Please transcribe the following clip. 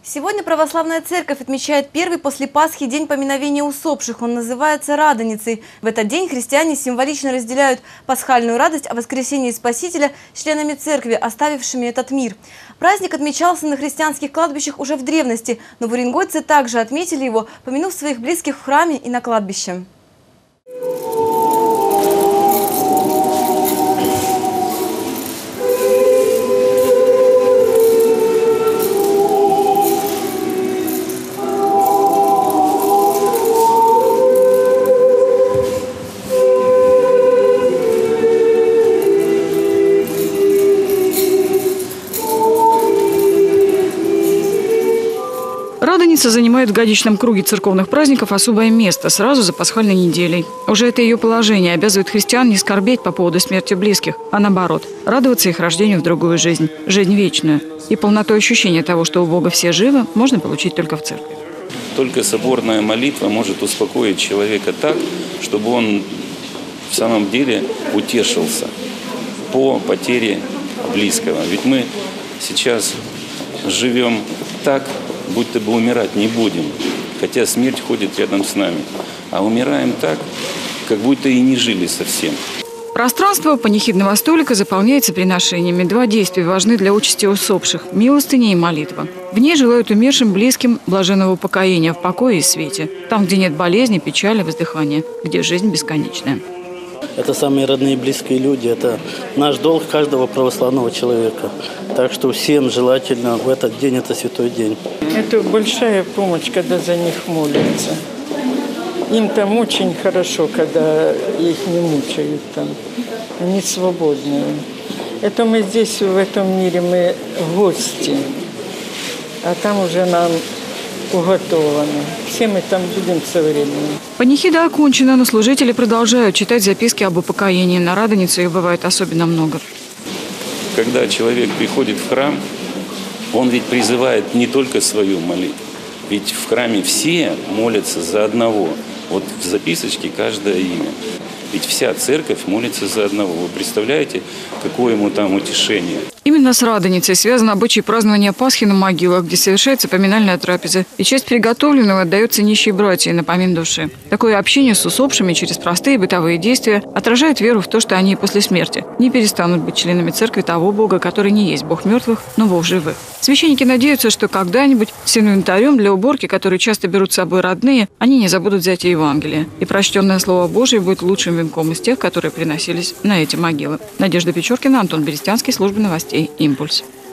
Сегодня Православная Церковь отмечает первый после Пасхи день поминовения усопших. Он называется Радоницей. В этот день христиане символично разделяют пасхальную радость о воскресении Спасителя с членами Церкви, оставившими этот мир. Праздник отмечался на христианских кладбищах уже в древности, но уренгойцы также отметили его, помянув своих близких в храме и на кладбище. Радоница занимает в годичном круге церковных праздников особое место сразу за пасхальной неделей. Уже это ее положение обязывает христиан не скорбеть по поводу смерти близких, а наоборот, радоваться их рождению в другую жизнь, жизнь вечную. И полноту ощущения того, что у Бога все живы, можно получить только в церкви. Только соборная молитва может успокоить человека так, чтобы он в самом деле утешился по потере близкого. Ведь мы сейчас живем так, будто бы умирать не будем, хотя смерть ходит рядом с нами. А умираем так, как будто и не жили совсем. Пространство панихидного столика заполняется приношениями. Два действия важны для участи усопших – милостыня и молитва. В ней желают умершим близким блаженного упокоения в покое и свете. Там, где нет болезни, печали, воздыхания, где жизнь бесконечная. Это самые родные и близкие люди. Это наш долг каждого православного человека. Так что всем желательно в этот день, это святой день. Это большая помощь, когда за них молятся. Им там очень хорошо, когда их не мучают там. Они свободные. Это мы здесь, в этом мире, мы гости. А там уже нам уготовано. Все мы там будем со временем. Панихида окончена, но служители продолжают читать записки об упокоении. На Радоницу их бывает особенно много. Когда человек приходит в храм, он ведь призывает не только свою молитву. Ведь в храме все молятся за одного. Вот в записочке каждое имя. Ведь вся церковь молится за одного. Вы представляете, какое ему там утешение? Именно с Радоницей связан обычай празднования Пасхи на могилах, где совершается поминальная трапеза. И часть приготовленного отдается нищей братьей на помин души. Такое общение с усопшими через простые бытовые действия отражает веру в то, что они и после смерти не перестанут быть членами церкви того Бога, который не есть Бог мертвых, но Бог живых. Священники надеются, что когда-нибудь с инвентарем для уборки, который часто берут с собой родные, они не забудут взять и Евангелие. И прочтенное Слово Божие будет лучшим венком из тех, которые приносились на эти могилы. Надежда Печоркина, Антон Берестянский, служба новостей «Импульс».